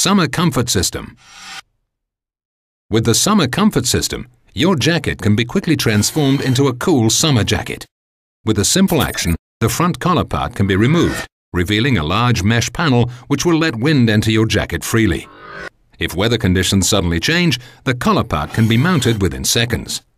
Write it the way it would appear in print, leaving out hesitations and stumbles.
Summer Comfort System. With the Summer Comfort System, your jacket can be quickly transformed into a cool summer jacket. With a simple action, the front collar part can be removed, revealing a large mesh panel which will let wind enter your jacket freely. If weather conditions suddenly change, the collar part can be mounted within seconds.